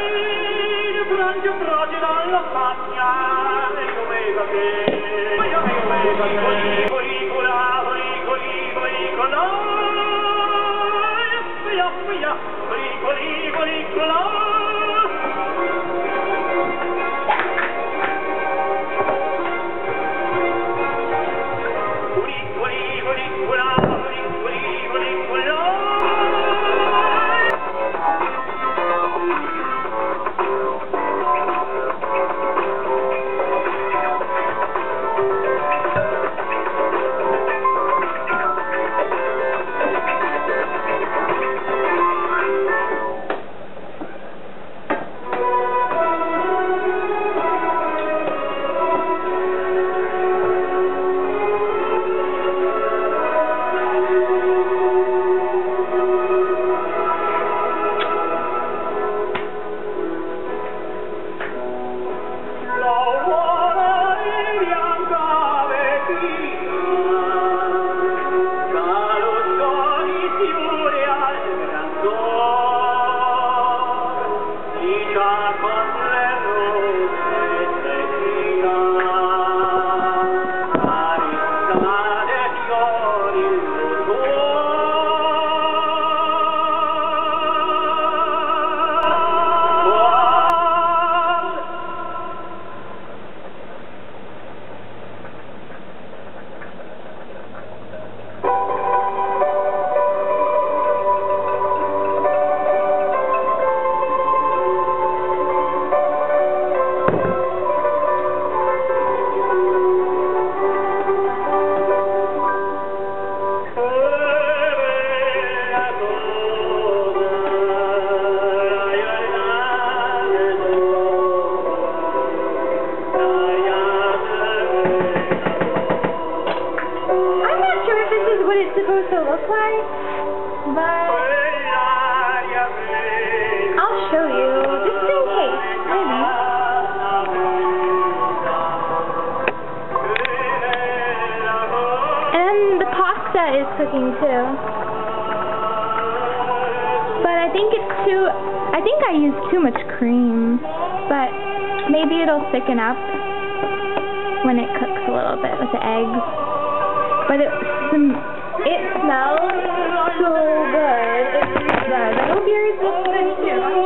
supposed to look like, but I'll show you, just in case, maybe. And the pasta is cooking too. But I think I used too much cream, but maybe it'll thicken up when it cooks a little bit with the eggs. But it smells so good. It really does. I hope yours looks good too.